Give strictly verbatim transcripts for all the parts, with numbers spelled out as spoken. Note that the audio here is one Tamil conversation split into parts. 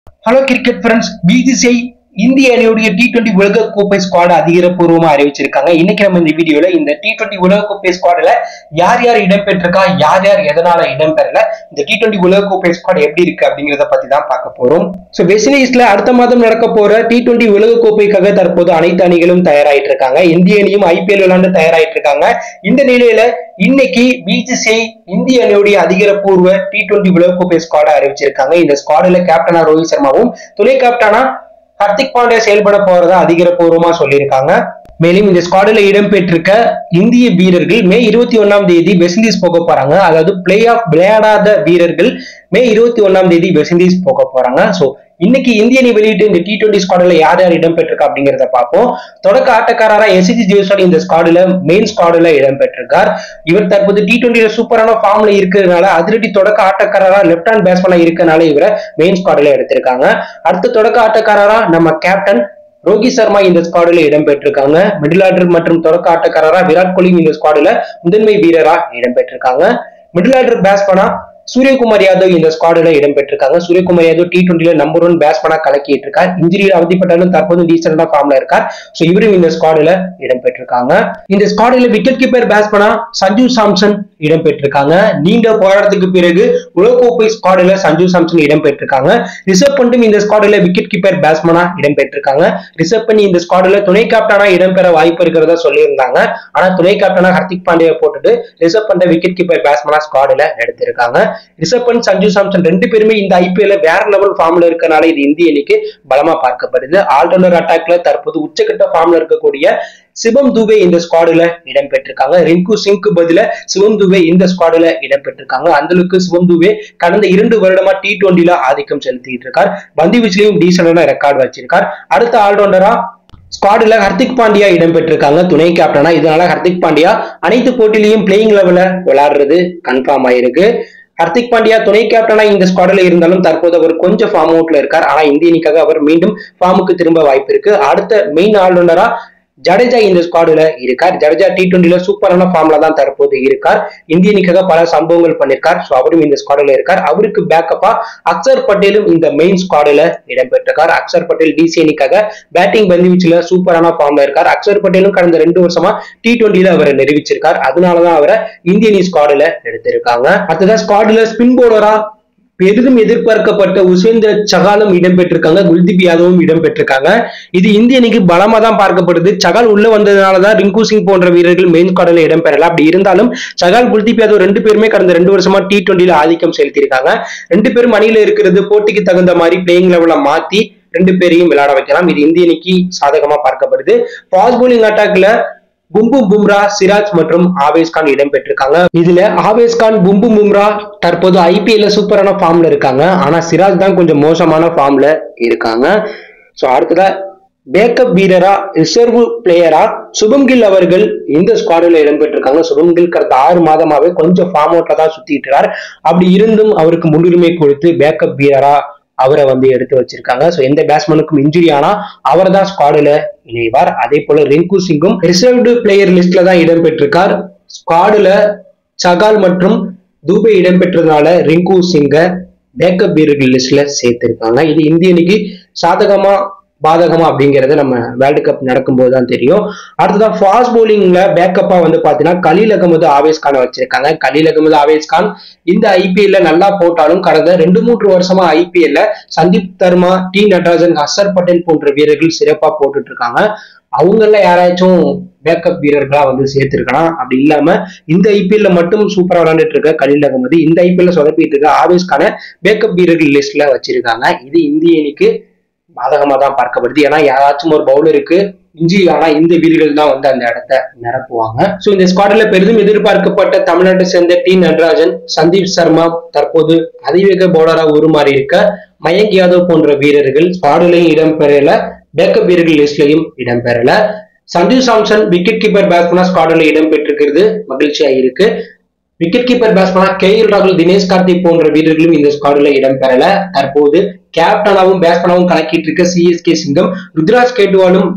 Hello cricket friends, B C C I இந்திய அணியுடைய டி டுவெண்டி உலக கோப்பை ஸ்குவாட் அதிகாரப்பூர்வமா அறிவிச்சிருக்காங்க. இன்னைக்கு நம்ம இந்த வீடியோல இந்த டி டுவெண்டி உலக கோப்பை ஸ்குவாட்ல யார் யார் இடம்பெற்றிருக்கா, யார் யார் எதனால இடம்பெறல, இந்த டி டுவெண்டி உலக கோப்பை ஸ்குவாட் எப்படி இருக்கு அப்படிங்கறத பத்தி தான் பார்க்க போறோம். சோ வெஸ்ட் இண்டீஸ்ல அடுத்த மாதம் நடக்க போற டி டுவெண்டி உலக கோப்பைக்காக தற்போது அனைத்து அணிகளும் தயாராயிட்டு இருக்காங்க. இந்திய அணியும் ஐபிஎல் விளையாண்டு தயாராயிட்டு இருக்காங்க. இந்த நிலையில இன்னைக்கு பி சி சி ஐ இந்திய அணியுடைய அதிகாரப்பூர்வ டி டுவெண்டி உலக கோப்பை ஸ்குவாட அறிவிச்சிருக்காங்க. இந்த ஸ்குவாட்ல கேப்டனா ரோஹித் சர்மாவும் துணை கேப்டனா ஹர்திக் பாண்டியா செயல்பட போறதா அதிகாரப்பூர்வமா சொல்லியிருக்காங்க. மேலும் இந்த ஸ்குவாட்ல இடம்பெற்றிருக்க இந்திய வீரர்கள் மே இருபத்தி ஒன்னாம் தேதி வெஸ்ட் இண்டீஸ் போக போறாங்க. அதாவது பிளே ஆஃப் விளையாடாத வீரர்கள் மே இருபத்தி ஒன்னாம் தேதி வெஸ்ட் இண்டீஸ் போக போறாங்க. சோ இன்னைக்கு இந்திய அணி வெளியிட்டு இந்த டி டுவெண்டி ஸ்குவாட்ல யார் யார் இடம்பெற்றிருக்கா அப்படிங்கறத பார்ப்போம். தொடக்க ஆட்டக்காரரா எஸ் ஜி ஜெய்ஸ்வால் இந்த ஸ்குவாட்ல மெயின் ஸ்குவாட்ல இடம்பெற்றிருக்கார். இவர் தற்போது டி டுவெண்டி சூப்பரான ஃபார்ம்ல இருக்கிறதுனால அதிரடி தொடக்க ஆட்டக்காரரா லெப்ட் ஹேண்ட் பேட்ஸ்மேனா இருக்கனால இவரை மெயின் ஸ்குவாட்ல எடுத்திருக்காங்க. அடுத்த தொடக்க ஆட்டக்காரரா நம்ம கேப்டன் ரோஹித் சர்மா இந்த ஸ்குவாட்ல இடம்பெற்றிருக்காங்க. மிடில் ஆர்டர் மற்றும் தொடக்க ஆட்டக்காரரா விராட் கோலி இந்த ஸ்குவாட்ல முதன்மை வீரரா இடம்பெற்றிருக்காங்க. மிடில் ஆர்டர் பேட்ஸ்மேனா சூரியகுமார் யாதவ் இந்த ஸ்குவாட்ல இடம்பெற்றிருக்காங்க. Suryakumar Yadav T twenty number one பேட்ஸ்மேனா கலக்கிட்டு இருக்கார். இன்ஜுரியில் அவதிப்பட்டாலும் தற்போது டீசென்டா ஃபார்ம்ல இருக்கார். சோ இவரும் இந்த ஸ்குவாட்ல இடம்பெற்றிருக்காங்க. இந்த ஸ்குவாட்ல விக்கெட் கீப்பர் பேட்ஸ்மேனா சஞ்சு சாம்சன் இடம்பெற்றிருக்காங்க. நீண்ட போராட்டத்துக்கு பிறகு உலகக்கோப்பை ஸ்குவாட்ல சஞ்சு சாம்சன் இடம்பெற்றிருக்காங்க. ரிஷப் பண்டும் இந்த ஸ்குவாட்ல விக்கெட் கீப்பர் பேட்ஸ்மேனா இடம்பெற்றிருக்காங்க. ரிஷப் பண்ட் இந்த ஸ்குவாட்ல துணை கேப்டனா இடம்பெற வாய்ப்பு இருக்கிறதா சொல்லியிருந்தாங்க. ஆனா துணை கேப்டனா ஹர்திக் பாண்டியா போட்டுட்டு ரிஷப் பண்ட விக்கெட் கீப்பர் பேட்ஸ்மேனா ஸ்குவாட்ல எடுத்திருக்காங்க. ரிஷப் பண்ட் சஞ்சு சாம்சன் ரெண்டு பேருமே இந்த ஐபிஎல் வேற லெவல் ஃபார்ம்ல இருக்கனால இது இந்திய அணிக்கு பலமா பார்க்கப்படுது. ஆல்ரவுண்டர் அட்டாக்ல தற்போது உச்சகட்ட ஃபார்ம்ல இருக்கக்கூடிய சிவம் துபே இந்த ஸ்குவாட்ல இடம்பெற்றிருக்காங்க. ரிங்கு சிங்க்கு பதில சிவம் துபே இந்த ஸ்குவாட்ல இடம்பெற்றிருக்காங்க. அந்த அளவுக்கு சிவம் துபே கடந்த இரண்டு வருடமா டி டுவெண்டில ஆதிக்கம் செலுத்திட்டு இருக்கார். பந்து வீச்சிலையும் டீசென்டான ரெக்கார்டு வச்சிருக்கார். அடுத்த ஆல்ரவுண்டரா ஸ்குவாட்ல ஹர்திக் பாண்டியா இடம்பெற்றிருக்காங்க துணை கேப்டனா. இதனால ஹர்திக் பாண்டியா அனைத்து போட்டியிலையும் பிளேயிங் லெவல்ல விளையாடுறது கன்ஃபார்ம் ஆயிருக்கு. ஹர்திக் பாண்டியா துணை கேப்டனா இந்த ஸ்குவாட்ல இருந்தாலும் தற்போது அவர் கொஞ்சம் ஃபார்ம் அவுட்ல இருக்கார். ஆனா இந்திய அணிக்காக அவர் மீண்டும் ஃபார்முக்கு திரும்ப வாய்ப்பு இருக்கு. அடுத்த மெயின் ஆல்ரவுண்டரா ஜடேஜா இந்த ஸ்குவாட்ல இருக்கார். ஜடேஜா டி டுவெண்டில சூப்பரான ஃபார்ம்ல தான் தற்போது இருக்கார். இந்திய அணிக்காக பல சம்பவங்கள் பண்ணிருக்கார். சோ அவரும் இந்த ஸ்குவாட்ல இருக்கார். அவருக்கு பேக்கப்பா அக்சர் பட்டேலும் இந்த மெயின் ஸ்குவாட்ல இடம்பெற்றிருக்கார். அக்சர் பட்டேல் டிசி அணிக்காக பேட்டிங் பந்துவீச்சுல சூப்பரான ஃபார்ம்ல இருக்கார். அக்சர் பட்டேலும் கடந்த ரெண்டு வருஷமா டி டுவெண்டில அவரை நிரூபிச்சிருக்கார். அதனாலதான் அவரை இந்திய அணி ஸ்குவாட்ல எடுத்திருக்காங்க. அடுத்ததான் ஸ்குவாட்ல ஸ்பின் பவுலரா பெரிதும் எதிர்பார்க்கப்பட்ட உஸ்வேந்திர சகாலும் இடம்பெற்றிருக்காங்க. குல்தீப் யாதவும் இடம்பெற்றிருக்காங்க. இது இந்திய அணிக்கு பலமா தான் பார்க்கப்படுது. சகால் உள்ள வந்ததுனாலதான் ரிங்கு சிங் போன்ற வீரர்கள் மெயின் ஸ்குவாட்ல இடம்பெறல. அப்படி இருந்தாலும் சகால் குல்தீப் யாதவ் ரெண்டு பேருமே கடந்த ரெண்டு வருஷமா டி டுவெண்டில ஆதிக்கம் செலுத்தியிருக்காங்க. ரெண்டு பேரும் அணியில இருக்கிறது போட்டிக்கு தகுந்த மாதிரி பிளேயிங் லெவல மாத்தி ரெண்டு பேரையும் விளையாட வைக்கலாம். இது இந்திய அணிக்கு சாதகமா பார்க்கப்படுது. ஃபாஸ்ட் பவுலிங் அட்டாக்ல பும்பு பும்ரா, சிராஜ் மற்றும் ஆவேஸ் கான் இடம்பெற்றிருக்காங்க. இதுல ஆவேஸ் கான், பும்பு பும்ரா தற்போது ஐபிஎல்ல சூப்பரான ஃபார்ம்ல இருக்காங்க. ஆனா சிராஜ் தான் கொஞ்சம் மோசமான ஃபார்ம்ல இருக்காங்க. சோ அடுத்ததா பேக்கப் வீரரா ரிசர்வ் பிளேயரா சுபம் கில் அவர்கள் இந்த ஸ்குவாட்ல இடம்பெற்றிருக்காங்க. சுபம் கில் கடந்த ஆறு மாதமாவே கொஞ்சம் ஃபார்ம் அவுட்ல தான் சுத்திட்டு இருக்கார். அப்படி இருந்தும் அவருக்கு முன்னுரிமை கொடுத்து பேக்கப் வீரரா அவரை வந்து எடுத்து வச்சிருக்காங்க. சோ எந்த பேட்ஸ்மேனுக்கும் இன்ஜுரி ஆனா அவர் தான் ஸ்குவாட்ல இணைவார். அதே போல ரிங்கு சிங்கும் ரிசர்வ்டு பிளேயர் லிஸ்ட்ல தான் இடம்பெற்றிருக்கார். ஸ்குவாட்ல சகால் மற்றும் துபே இடம்பெற்றதுனால ரிங்கு சிங்க பேக்கப் வீரர்கள் லிஸ்ட்ல சேர்த்திருக்காங்க. இது இந்திய அணிக்கு சாதகமா பாதகமா அப்படிங்கறது நம்ம வேர்ல்டு கப் நடக்கும்போது தான் தெரியும். அடுத்ததான் ஃபாஸ்ட் பவுலிங்ல பேக்கப்பா வந்து பாத்தீங்கன்னா கலீல் அகமது ஆவேஸ் கான் வச்சிருக்காங்க. கலீல் அகமது ஆவேஸ் கான் இந்த ஐபிஎல்ல நல்லா போட்டாலும் கடந்த ரெண்டு மூன்று வருஷமா ஐபிஎல்ல சந்தீப் சர்மா, டி நடராஜன், ஹர்ஷர் பட்டேல் போன்ற வீரர்கள் சிறப்பா போட்டுட்டு இருக்காங்க. அவங்கள யாராச்சும் பேக்கப் வீரர்களா வந்து சேர்த்திருக்கலாம். அப்படி இல்லாம இந்த ஐபிஎல்ல மட்டும் சூப்பரா விளையாண்டுட்டு இருக்க கலீல் அகமது இந்த ஐபிஎல்ல சொதப்பிட்டு இருக்க ஆவேஸ் கான பேக்கப் வீரர்கள் லிஸ்ட்ல வச்சிருக்காங்க. இது இந்திய அணிக்கு பாதகமா தான் பார்க்கப்படுது. ஏன்னா யாராச்சும் ஒரு பவுலருக்கு இன்ஜுரி ஆனா இந்த வீரர்கள் தான் வந்து அந்த இடத்த நிரப்புவாங்க. சோ இந்த ஸ்குவாட்ல பெரிதும் எதிர்பார்க்கப்பட்ட தமிழ்நாட்டை சேர்ந்த டி நடராஜன், சந்தீப் சர்மா, தற்போது அதிவேக பவுலரா உருமாறி இருக்க மயங்க் யாதவ் போன்ற வீரர்கள் ஸ்குவாட்லயும் இடம்பெறல, பேக்கப் வீரர்கள் லிஸ்ட்லயும் இடம்பெறல. சஞ்சு சாம்சன் விக்கெட் கீப்பர் பேட்ஸ்மேனா ஸ்குவாட்ல இடம்பெற்றிருக்கிறது மகிழ்ச்சியா இருக்கு. விக்கெட் கீப்பர் பேட்ஸ்மேனா கே எல் ராகுல், தினேஷ் கார்த்திக் போன்ற வீரர்களும் இந்த ஸ்குவாட்ல இடம்பெறல. தற்போது கேப்டனாவும் பேட்ஸ்மேனாவும் கலக்கிட்டு இருக்க சிஎஸ்கே சிங்கம் ருத்ராஜ் கேட்வாலும்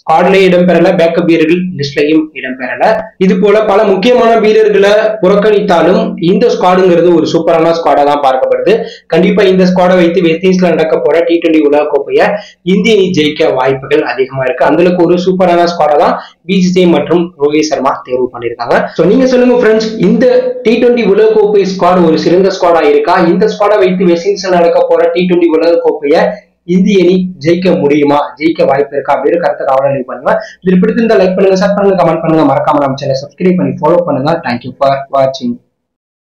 ஸ்குவாட்லயே இடம்பெறல, பேக்கப் வீரர்கள் லிஸ்ட்லயும் இடம்பெறல. இது போல பல முக்கியமான வீரர்களை புறக்கணித்தாலும் இந்த ஸ்குவாடுங்கிறது ஒரு சூப்பரான ஸ்குவாடா தான் பார்க்கப்படுது. கண்டிப்பா இந்த ஸ்குவாடை வைத்து வெஸ்ட் இண்டீஸ்ல நடக்க போற டி டுவெண்டி உலக கோப்பையை இந்திய அணி ஜெயிக்க வாய்ப்புகள் அதிகமா இருக்கு. அந்தளவுக்கு ஒரு சூப்பரான ஸ்குவாடா தான் பிசிசிஐ மற்றும் ரோஹித் சர்மா தேர்வு பண்ணிருக்காங்க. சோ நீங்க சொல்லுங்க ஃப்ரெண்ட்ஸ், இந்த டி டுவெண்டி உலக கோப்பை ஸ்குவாட் ஒரு சிறந்த ஸ்குவாடா இருக்கா? இந்த ஸ்குவாடை வைத்து வெஸ்ட் இண்டீஸ்ல நடக்க போற டி டுவெண்டி உலக கோப்பையை இந்திய அணி ஜெயிக்க முடியுமா, ஜெயிக்க வாய்ப்பு இருக்கா அப்படின்னு கருத்தை கவலை பண்ணுங்க. இது பிடித்திருந்தா லைக் பண்ணுங்க, ஷேர் பண்ணுங்க, கமெண்ட் பண்ணுங்க, மறக்காம நம்ம சேனலை சப்ஸ்கிரைப் பண்ணி ஃபாலோ பண்ணுங்க. தேங்க்யூ ஃபார் வாட்சிங்.